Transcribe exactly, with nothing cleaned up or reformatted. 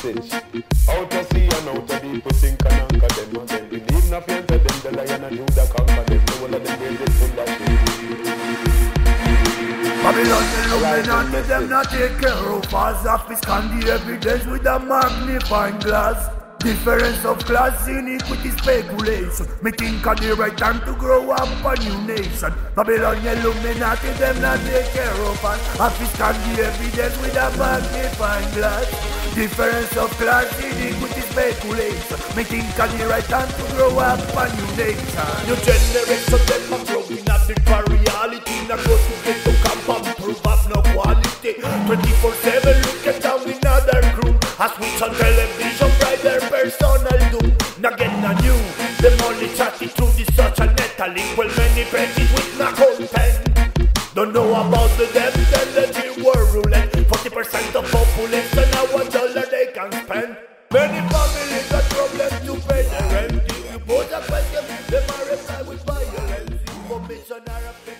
message. Out to sea and out to deep, we think and anchor them. And then we need no fear to them, the lion and Judah conquer them. The whole of them will get full of shit. Babylon, the Illuminati, them not take care of us. Office scan the evidence with a magnifying glass. Difference of class, inequity, speculation. Me think of the right time to grow up a new nation. Babylon, Illuminati, them not take care of us. Office scan the evidence with a magnifying glass. Difference of class, inequity, speculation. Me think of the right time to grow up a new nation. New generation, them are growing up in for reality. Now go to get to camp and prove up no quality. twenty-four seven, look at down in other crew. I switch on television, bright their personal doom. Now get no new, them only chatty through the social net. A link well many pages with no content. Don't know about the debt and the real world roulette. Forty percent of population, now one dollar they can spend. Many families got problems to pay their rent. If you pose a question, them are reply with violence. Information are a